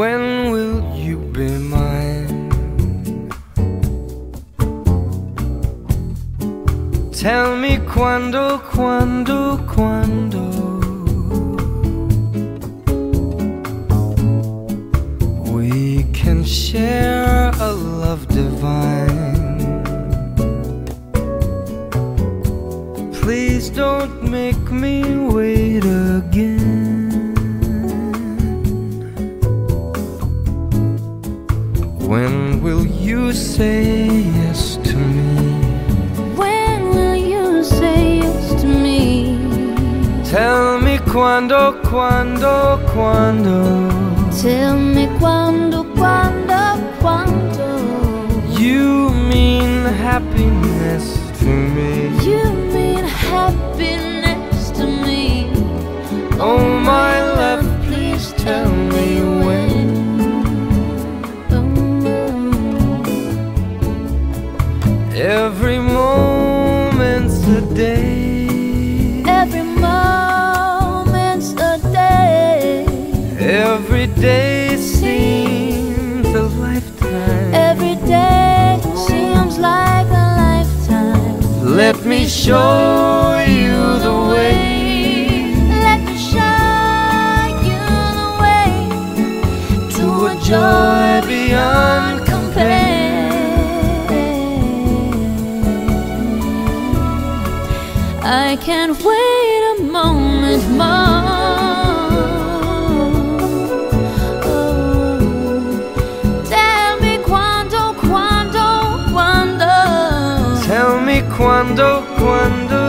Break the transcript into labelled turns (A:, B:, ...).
A: When will you be mine? Tell me quando, quando, quando we can share a love divine. Please don't make me wait again. When will you say yes to me?
B: When will you say yes to me?
A: Tell me quando, quando, quando.
B: Tell me quando, quando, quando.
A: You mean happiness to me.
B: You mean happiness to me.
A: Oh my love, please tell me when. Every moment's a day.
B: Every moment's a day.
A: Every day seems a lifetime.
B: Every day seems like a lifetime.
A: Let me show you the way.
B: Let me show you the way to a joy beyond compare. I can't wait a moment more. Oh, tell me quando, quando, quando.
A: Tell me quando, quando,